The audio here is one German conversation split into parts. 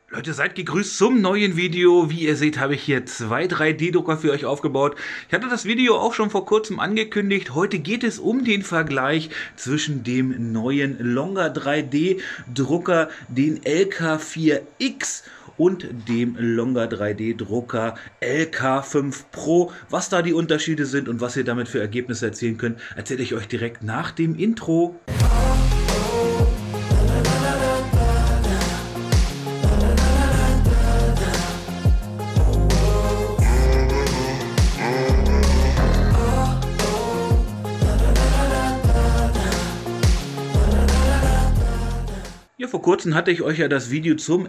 Leute, seid gegrüßt zum neuen Video. Wie ihr seht, habe ich hier zwei 3D-Drucker für euch aufgebaut. Ich hatte das Video auch schon vor kurzem angekündigt. Heute geht es um den Vergleich zwischen dem neuen Longer 3D-Drucker, den LK4X, und dem Longer 3D-Drucker LK5 Pro. Was da die Unterschiede sind und was ihr damit für Ergebnisse erzielen könnt, erzähle ich euch direkt nach dem Intro. Ja, vor kurzem hatte ich euch ja das Video zum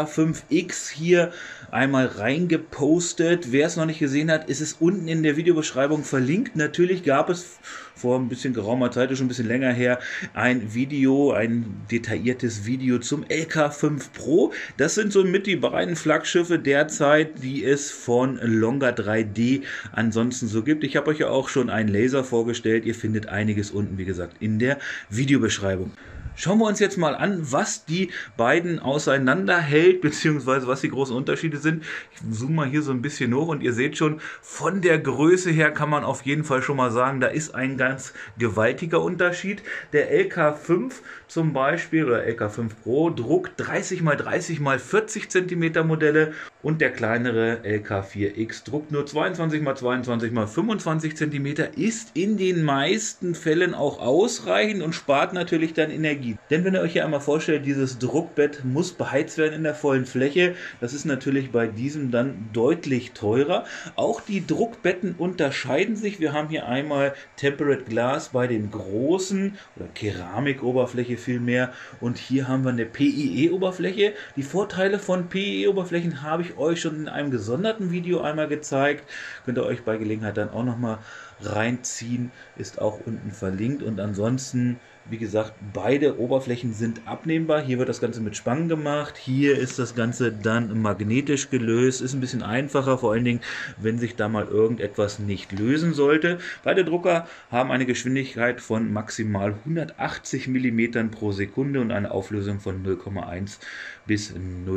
LK5X hier einmal reingepostet. Wer es noch nicht gesehen hat, ist es unten in der Videobeschreibung verlinkt. Natürlich gab es vor ein bisschen geraumer Zeit, schon ein bisschen länger her, ein Video, ein detailliertes Video zum LK5 Pro. Das sind somit die beiden Flaggschiffe derzeit, die es von Longer 3D ansonsten so gibt. Ich habe euch ja auch schon einen Laser vorgestellt. Ihr findet einiges unten, wie gesagt, in der Videobeschreibung. Schauen wir uns jetzt mal an, was die beiden auseinanderhält, beziehungsweise was die großen Unterschiede sind. Ich zoome mal hier so ein bisschen hoch und ihr seht schon, von der Größe her kann man auf jeden Fall schon mal sagen, da ist ein ganz gewaltiger Unterschied. Der LK5 zum Beispiel, oder LK5 Pro, druckt 30 x 30 x 40 cm Modelle und der kleinere LK4X druckt nur 22 x 22 x 25 cm, ist in den meisten Fällen auch ausreichend und spart natürlich dann Energie. Denn wenn ihr euch hier einmal vorstellt, dieses Druckbett muss beheizt werden in der vollen Fläche. Das ist natürlich bei diesem dann deutlich teurer. Auch die Druckbetten unterscheiden sich. Wir haben hier einmal Temperate Glass bei den großen, oder Keramikoberfläche vielmehr, und hier haben wir eine PIE-Oberfläche. Die Vorteile von PIE-Oberflächen habe ich euch schon in einem gesonderten Video einmal gezeigt. Könnt ihr euch bei Gelegenheit dann auch nochmal reinziehen, ist auch unten verlinkt. Und ansonsten, wie gesagt, beide Oberflächen sind abnehmbar. Hier wird das Ganze mit Spangen gemacht, hier ist das Ganze dann magnetisch gelöst, ist ein bisschen einfacher, vor allen Dingen, wenn sich da mal irgendetwas nicht lösen sollte. Beide Drucker haben eine Geschwindigkeit von maximal 180 mm pro Sekunde und eine Auflösung von 0,1 bis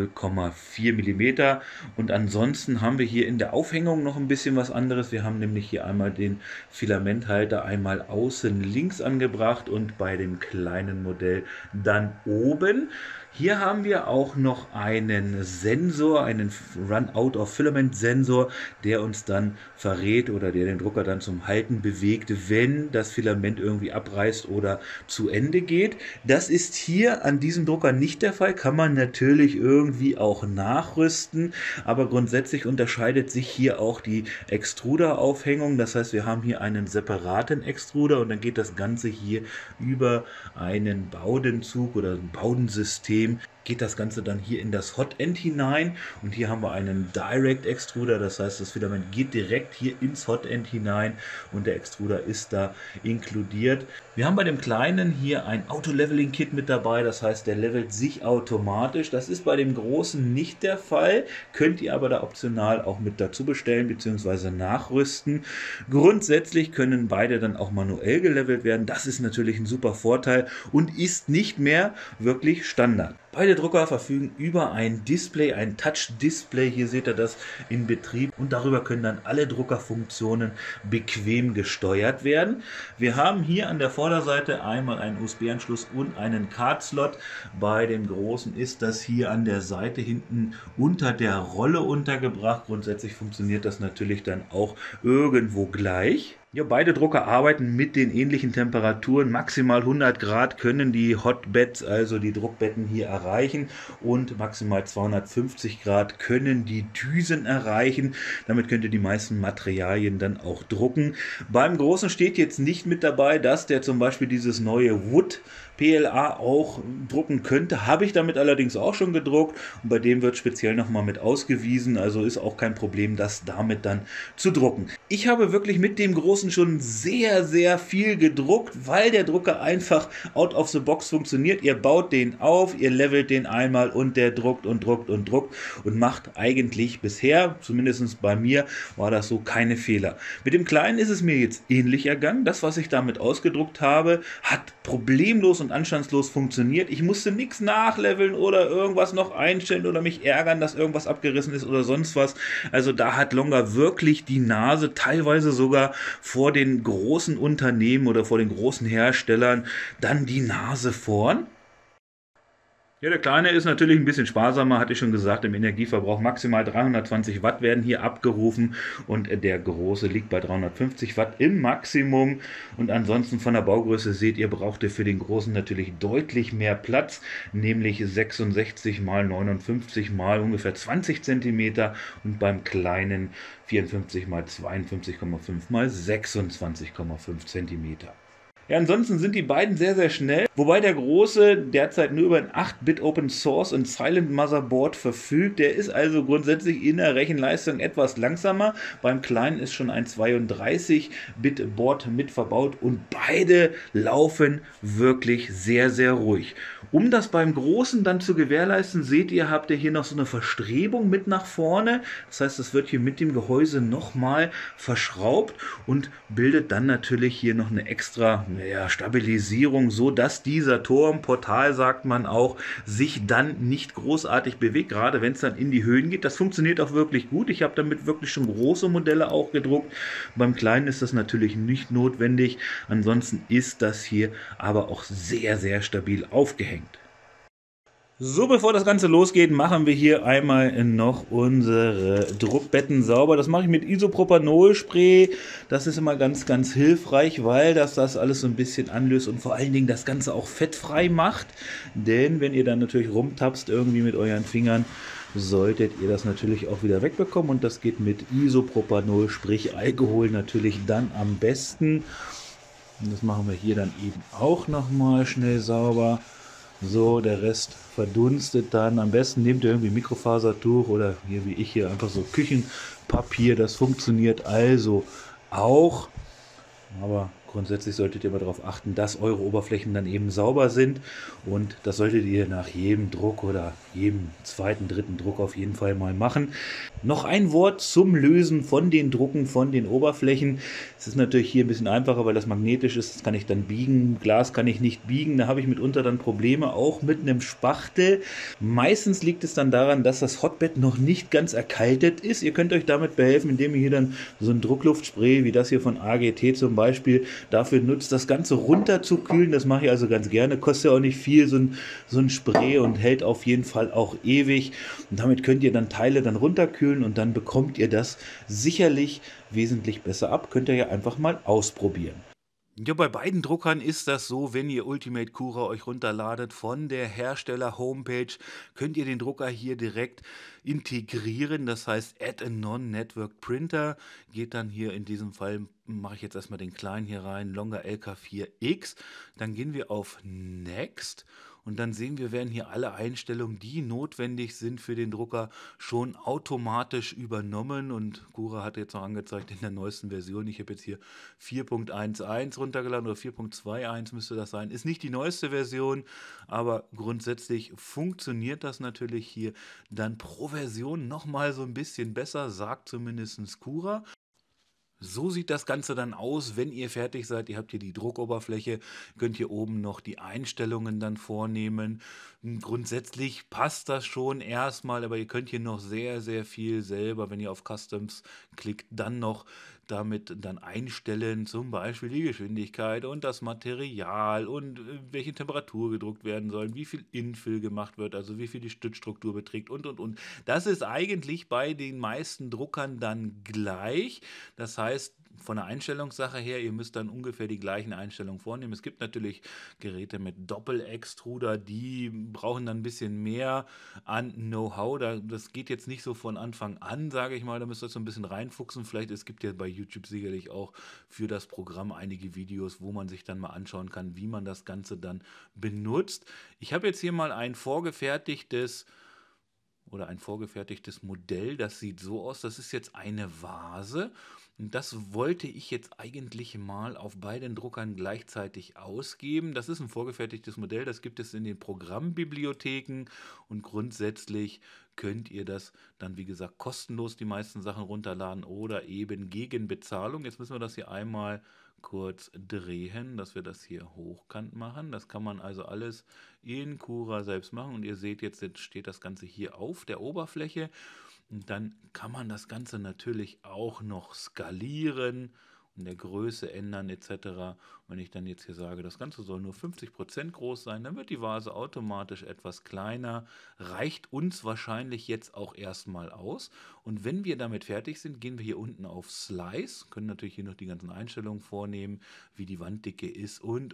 0,4 mm. Und ansonsten haben wir hier in der Aufhängung noch ein bisschen was anderes. Wir haben nämlich hier einmal den Filamenthalter einmal außen links angebracht und bei dem kleinen Modell dann oben. Hier haben wir auch noch einen Sensor, einen Run-Out-of-Filament-Sensor, der uns dann verrät oder der den Drucker dann zum Halten bewegt, wenn das Filament irgendwie abreißt oder zu Ende geht. Das ist hier an diesem Drucker nicht der Fall, kann man natürlich irgendwie auch nachrüsten, aber grundsätzlich unterscheidet sich hier auch die Extruder-Aufhängung. Das heißt, wir haben hier einen separaten Extruder und dann geht das Ganze hier über einen Baudenzug oder ein Baudensystem, geht das Ganze dann hier in das Hotend hinein, und hier haben wir einen Direct Extruder, das heißt, das Filament geht direkt hier ins Hotend hinein und der Extruder ist da inkludiert. Wir haben bei dem kleinen hier ein Auto-Leveling-Kit mit dabei, das heißt, der levelt sich automatisch. Das ist bei dem großen nicht der Fall, könnt ihr aber da optional auch mit dazu bestellen bzw. nachrüsten. Grundsätzlich können beide dann auch manuell gelevelt werden. Das ist natürlich ein super Vorteil und ist nicht mehr wirklich Standard. Beide Drucker verfügen über ein Display, ein Touch-Display, hier seht ihr das in Betrieb, und darüber können dann alle Druckerfunktionen bequem gesteuert werden. Wir haben hier an der Vorderseite einmal einen USB-Anschluss und einen Card-Slot. Bei dem großen ist das hier an der Seite hinten unter der Rolle untergebracht. Grundsätzlich funktioniert das natürlich dann auch irgendwo gleich. Ja, beide Drucker arbeiten mit den ähnlichen Temperaturen. Maximal 100 Grad können die Hotbeds, also die Druckbetten, hier erreichen, und maximal 250 Grad können die Düsen erreichen. Damit könnt ihr die meisten Materialien dann auch drucken. Beim Großen steht jetzt nicht mit dabei, dass der zum Beispiel dieses neue Wood PLA auch drucken könnte. Habe ich damit allerdings auch schon gedruckt, und bei dem wird speziell nochmal mit ausgewiesen, also ist auch kein Problem, das damit dann zu drucken. Ich habe wirklich mit dem Großen schon sehr, sehr viel gedruckt, weil der Drucker einfach out of the box funktioniert. Ihr baut den auf, ihr levelt den einmal und der druckt und druckt und druckt und macht eigentlich bisher, zumindest bei mir, war das so, keine Fehler. Mit dem Kleinen ist es mir jetzt ähnlich ergangen. Das, was ich damit ausgedruckt habe, hat problemlos und und anstandslos funktioniert. Ich musste nichts nachleveln oder irgendwas noch einstellen oder mich ärgern, dass irgendwas abgerissen ist oder sonst was. Also da hat Longer wirklich die Nase, teilweise sogar vor den großen Unternehmen oder vor den großen Herstellern, dann die Nase vorn. Ja, der kleine ist natürlich ein bisschen sparsamer, hatte ich schon gesagt, im Energieverbrauch. Maximal 320 Watt werden hier abgerufen und der große liegt bei 350 Watt im Maximum. Und ansonsten von der Baugröße seht ihr, braucht ihr für den großen natürlich deutlich mehr Platz, nämlich 66 mal 59 mal ungefähr 20 Zentimeter und beim kleinen 54 mal 52,5 mal 26,5 Zentimeter. Ja, ansonsten sind die beiden sehr, sehr schnell, wobei der große derzeit nur über ein 8-Bit Open Source und Silent Motherboard verfügt. Der ist also grundsätzlich in der Rechenleistung etwas langsamer. Beim kleinen ist schon ein 32-Bit Board mit verbaut und beide laufen wirklich sehr, sehr ruhig. Um das beim großen dann zu gewährleisten, seht ihr, habt ihr hier noch so eine Verstrebung mit nach vorne. Das heißt, das wird hier mit dem Gehäuse nochmal verschraubt und bildet dann natürlich hier noch eine extra Stabilisierung, so dass dieser Turm, Portal sagt man auch, sich dann nicht großartig bewegt, gerade wenn es dann in die Höhen geht. Das funktioniert auch wirklich gut. Ich habe damit wirklich schon große Modelle auch gedruckt. Beim kleinen ist das natürlich nicht notwendig. Ansonsten ist das hier aber auch sehr, sehr stabil aufgehängt. So, bevor das Ganze losgeht, machen wir hier einmal noch unsere Druckbetten sauber. Das mache ich mit Isopropanol-Spray. Das ist immer ganz, ganz hilfreich, weil das alles so ein bisschen anlöst und vor allen Dingen das Ganze auch fettfrei macht. Denn wenn ihr dann natürlich rumtapst irgendwie mit euren Fingern, solltet ihr das natürlich auch wieder wegbekommen. Und das geht mit Isopropanol, sprich Alkohol, natürlich dann am besten. Und das machen wir hier dann eben auch nochmal schnell sauber. So, der Rest verdunstet dann. Am besten nehmt ihr irgendwie Mikrofasertuch oder hier wie ich hier einfach so Küchenpapier. Das funktioniert also auch. Aber grundsätzlich solltet ihr mal darauf achten, dass eure Oberflächen dann eben sauber sind. Und das solltet ihr nach jedem Druck oder jedem zweiten, dritten Druck auf jeden Fall mal machen. Noch ein Wort zum Lösen von den Drucken, von den Oberflächen. Es ist natürlich hier ein bisschen einfacher, weil das magnetisch ist. Das kann ich dann biegen. Glas kann ich nicht biegen. Da habe ich mitunter dann Probleme, auch mit einem Spachtel. Meistens liegt es dann daran, dass das Hotbed noch nicht ganz erkaltet ist. Ihr könnt euch damit behelfen, indem ihr hier dann so ein Druckluftspray, wie das hier von AGT zum Beispiel, dafür nutzt, das Ganze runter zu kühlen. Das mache ich also ganz gerne. Kostet ja auch nicht viel, so ein Spray, und hält auf jeden Fall auch ewig. Und damit könnt ihr dann Teile dann runterkühlen und dann bekommt ihr das sicherlich wesentlich besser ab. Könnt ihr ja einfach mal ausprobieren. Ja, bei beiden Druckern ist das so, wenn ihr Ultimate Cura euch runterladet von der Hersteller-Homepage, könnt ihr den Drucker hier direkt integrieren. Das heißt, Add a Non-Network Printer. Geht dann hier in diesem Fall, mache ich jetzt erstmal den kleinen hier rein, Longer LK4X. Dann gehen wir auf Next. Und dann sehen wir, werden hier alle Einstellungen, die notwendig sind für den Drucker, schon automatisch übernommen. Und Cura hat jetzt noch angezeigt in der neuesten Version, ich habe jetzt hier 4.11 runtergeladen oder 4.21 müsste das sein. Ist nicht die neueste Version, aber grundsätzlich funktioniert das natürlich hier dann pro Version nochmal so ein bisschen besser, sagt zumindest Cura. So sieht das Ganze dann aus, wenn ihr fertig seid. Ihr habt hier die Druckoberfläche, könnt hier oben noch die Einstellungen dann vornehmen. Grundsätzlich passt das schon erstmal, aber ihr könnt hier noch sehr, sehr viel selber, wenn ihr auf Customs klickt, dann noch damit dann einstellen, zum Beispiel die Geschwindigkeit und das Material und welche Temperatur gedruckt werden soll, wie viel Infill gemacht wird, also wie viel die Stützstruktur beträgt und. Das ist eigentlich bei den meisten Druckern dann gleich. Das heißt, von der Einstellungssache her, ihr müsst dann ungefähr die gleichen Einstellungen vornehmen. Es gibt natürlich Geräte mit Doppel-Extruder, die brauchen dann ein bisschen mehr an Know-how. Das geht jetzt nicht so von Anfang an, sage ich mal. Da müsst ihr so ein bisschen reinfuchsen. Vielleicht, es gibt ja bei YouTube sicherlich auch für das Programm einige Videos, wo man sich dann mal anschauen kann, wie man das Ganze dann benutzt. Ich habe jetzt hier mal ein vorgefertigtes Modell, das sieht so aus, das ist jetzt eine Vase und das wollte ich jetzt eigentlich mal auf beiden Druckern gleichzeitig ausgeben. Das ist ein vorgefertigtes Modell, das gibt es in den Programmbibliotheken und grundsätzlich könnt ihr das dann, wie gesagt, kostenlos die meisten Sachen runterladen oder eben gegen Bezahlung. Jetzt müssen wir das hier einmal kurz drehen, dass wir das hier hochkant machen. Das kann man also alles in Cura selbst machen und ihr seht jetzt steht das Ganze hier auf der Oberfläche und dann kann man das Ganze natürlich auch noch skalieren und der Größe ändern etc. Wenn ich dann jetzt hier sage, das Ganze soll nur 50% groß sein, dann wird die Vase automatisch etwas kleiner, reicht uns wahrscheinlich jetzt auch erstmal aus. Und wenn wir damit fertig sind, gehen wir hier unten auf Slice, können natürlich hier noch die ganzen Einstellungen vornehmen, wie die Wanddicke ist und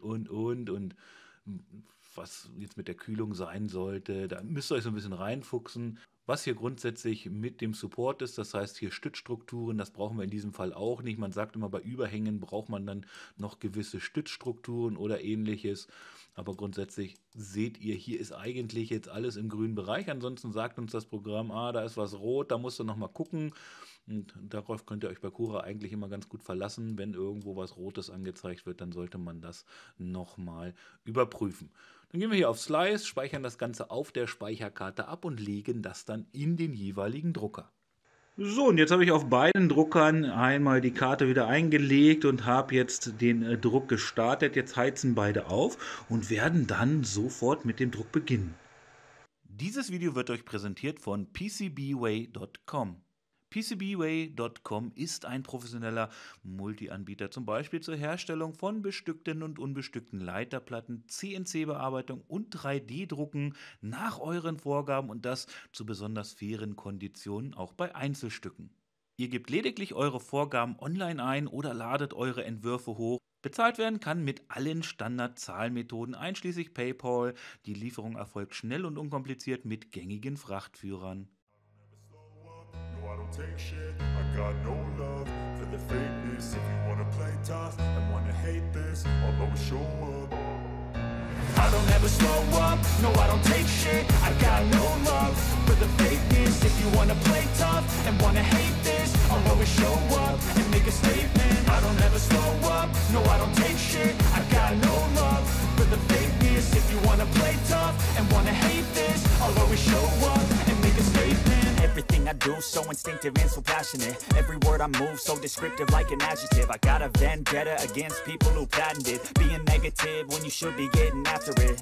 was jetzt mit der Kühlung sein sollte. Da müsst ihr euch so ein bisschen reinfuchsen. Was hier grundsätzlich mit dem Support ist, das heißt hier Stützstrukturen, das brauchen wir in diesem Fall auch nicht. Man sagt immer, bei Überhängen braucht man dann noch gewisse Stützstrukturen oder ähnliches. Aber grundsätzlich seht ihr, hier ist eigentlich jetzt alles im grünen Bereich. Ansonsten sagt uns das Programm, da ist was rot, da musst du nochmal gucken. Und darauf könnt ihr euch bei Cura eigentlich immer ganz gut verlassen. Wenn irgendwo was Rotes angezeigt wird, dann sollte man das nochmal überprüfen. Dann gehen wir hier auf Slice, speichern das Ganze auf der Speicherkarte ab und legen das dann in den jeweiligen Drucker. So, und jetzt habe ich auf beiden Druckern einmal die Karte wieder eingelegt und habe jetzt den Druck gestartet. Jetzt heizen beide auf und werden dann sofort mit dem Druck beginnen. Dieses Video wird euch präsentiert von PCBWay.com. PCBWay.com ist ein professioneller Multi-Anbieter, zum Beispiel zur Herstellung von bestückten und unbestückten Leiterplatten, CNC-Bearbeitung und 3D-Drucken nach euren Vorgaben und das zu besonders fairen Konditionen auch bei Einzelstücken. Ihr gebt lediglich eure Vorgaben online ein oder ladet eure Entwürfe hoch. Bezahlt werden kann mit allen Standard-Zahlmethoden einschließlich PayPal. Die Lieferung erfolgt schnell und unkompliziert mit gängigen Frachtführern. I don't take shit, I got no love for the fakeness. If you wanna play tough and wanna hate this, I'll always show up. I don't ever slow up, no I don't take shit. I got no love for the fakeness. If you wanna play tough and wanna hate this, I'll always show up and make a statement. I don't ever slow up, no I don't take shit. I got no love for the fakeness. If you wanna play tough and wanna hate this, I'll always show up and make a statement. Everything I do so instinctive and so passionate. Every word I move so descriptive like an adjective. I got a vendetta against people who patented being negative when you should be getting after it.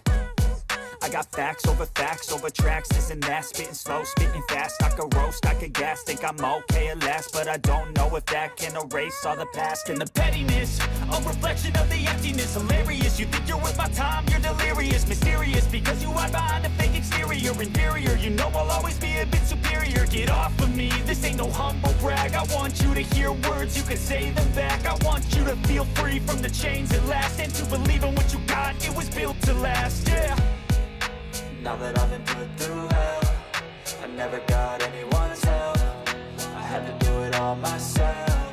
I got facts over tracks, this and that, spitting slow, spitting fast. I could roast, I could gas, think I'm okay at last, but I don't know if that can erase all the past. And the pettiness, a reflection of the emptiness. Hilarious, you think you're worth my time, you're delirious. Mysterious, because you hide behind a fake exterior. Inferior, you know I'll always be a bit superior. Get off of me, this ain't no humble brag. I want you to hear words, you can say them back. I want you to feel free from the chains at last, and to believe in what you got, it was built to last, yeah. Now that I've been put through hell, I never got anyone's help. I had to do it all myself.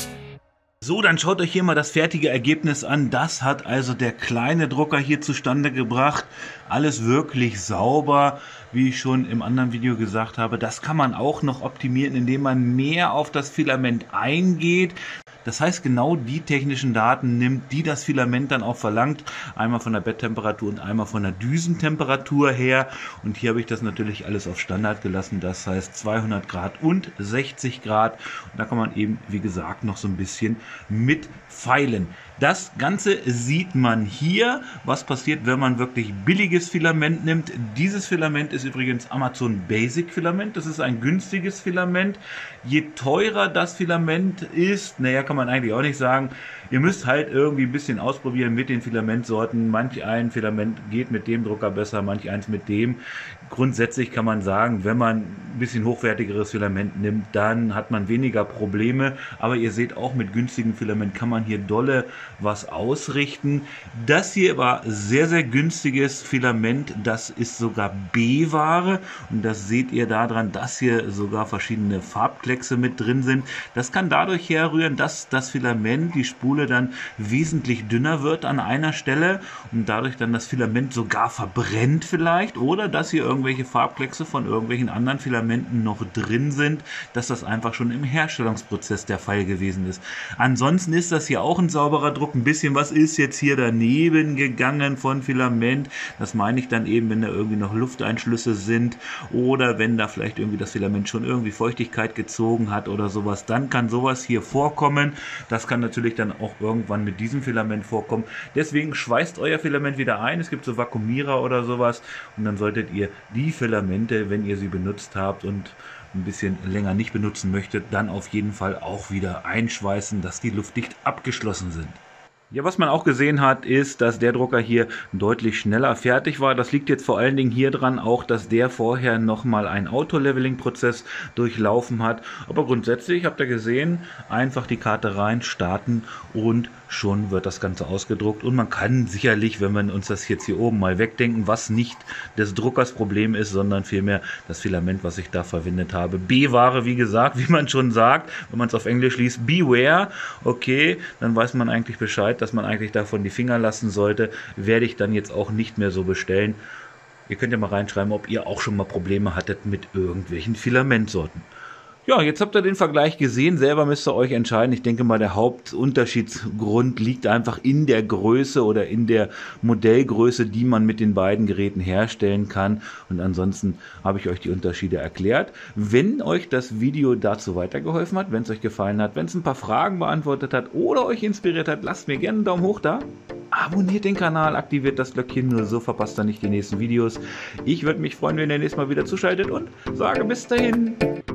So, dann schaut euch hier mal das fertige Ergebnis an. Das hat also der kleine Drucker hier zustande gebracht. Alles wirklich sauber, wie ich schon im anderen Video gesagt habe. Das kann man auch noch optimieren, indem man mehr auf das Filament eingeht. Das heißt, genau die technischen Daten nimmt, die das Filament dann auch verlangt. Einmal von der Betttemperatur und einmal von der Düsentemperatur her. Und hier habe ich das natürlich alles auf Standard gelassen. Das heißt 200 Grad und 60 Grad. Und da kann man eben, wie gesagt, noch so ein bisschen mit feilen. Das Ganze sieht man hier, was passiert, wenn man wirklich billiges Filament nimmt. Dieses Filament ist übrigens Amazon Basic Filament. Das ist ein günstiges Filament. Je teurer das Filament ist, naja, kann man eigentlich auch nicht sagen. Ihr müsst halt irgendwie ein bisschen ausprobieren mit den Filamentsorten. Manch ein Filament geht mit dem Drucker besser, manch eins mit dem. Grundsätzlich kann man sagen, wenn man ein bisschen hochwertigeres Filament nimmt, dann hat man weniger Probleme. Aber ihr seht auch, mit günstigem Filament kann man hier dolle was ausrichten. Das hier war sehr, sehr günstiges Filament. Das ist sogar B-Ware. Und das seht ihr daran, dass hier sogar verschiedene Farbkleckse mit drin sind. Das kann dadurch herrühren, dass das Filament, die Spule dann wesentlich dünner wird an einer Stelle und dadurch dann das Filament sogar verbrennt vielleicht oder dass hier irgendwelche Farbkleckse von irgendwelchen anderen Filamenten Filamenten noch drin sind, dass das einfach schon im Herstellungsprozess der Fall gewesen ist. Ansonsten ist das hier auch ein sauberer Druck. Ein bisschen was ist jetzt hier daneben gegangen von Filament. Das meine ich dann eben, wenn da irgendwie noch Lufteinschlüsse sind oder wenn da vielleicht irgendwie das Filament schon irgendwie Feuchtigkeit gezogen hat oder sowas, dann kann sowas hier vorkommen. Das kann natürlich dann auch irgendwann mit diesem Filament vorkommen. Deswegen schweißt euer Filament wieder ein. Es gibt so Vakuumierer oder sowas und dann solltet ihr die Filamente, wenn ihr sie benutzt habt und ein bisschen länger nicht benutzen möchtet, dann auf jeden Fall auch wieder einschweißen, dass die luftdicht abgeschlossen sind. Ja, was man auch gesehen hat, ist, dass der Drucker hier deutlich schneller fertig war. Das liegt jetzt vor allen Dingen hier dran, auch dass der vorher nochmal einen Auto-Leveling-Prozess durchlaufen hat. Aber grundsätzlich habt ihr gesehen, einfach die Karte rein, starten und schon wird das Ganze ausgedruckt. Und man kann sicherlich, wenn wir uns das jetzt hier oben mal wegdenken, was nicht des Druckers Problem ist, sondern vielmehr das Filament, was ich da verwendet habe. B-Ware, wie gesagt, wie man schon sagt, wenn man es auf Englisch liest, beware. Okay, dann weiß man eigentlich Bescheid, dass man eigentlich davon die Finger lassen sollte. Werde ich dann jetzt auch nicht mehr so bestellen. Ihr könnt ja mal reinschreiben, ob ihr auch schon mal Probleme hattet mit irgendwelchen Filamentsorten. Ja, jetzt habt ihr den Vergleich gesehen, selber müsst ihr euch entscheiden. Ich denke mal, der Hauptunterschiedsgrund liegt einfach in der Größe oder in der Modellgröße, die man mit den beiden Geräten herstellen kann. Und ansonsten habe ich euch die Unterschiede erklärt. Wenn euch das Video dazu weitergeholfen hat, wenn es euch gefallen hat, wenn es ein paar Fragen beantwortet hat oder euch inspiriert hat, lasst mir gerne einen Daumen hoch da. Abonniert den Kanal, aktiviert das Glöckchen, nur so verpasst ihr nicht die nächsten Videos. Ich würde mich freuen, wenn ihr nächstes Mal wieder zuschaltet und sage bis dahin.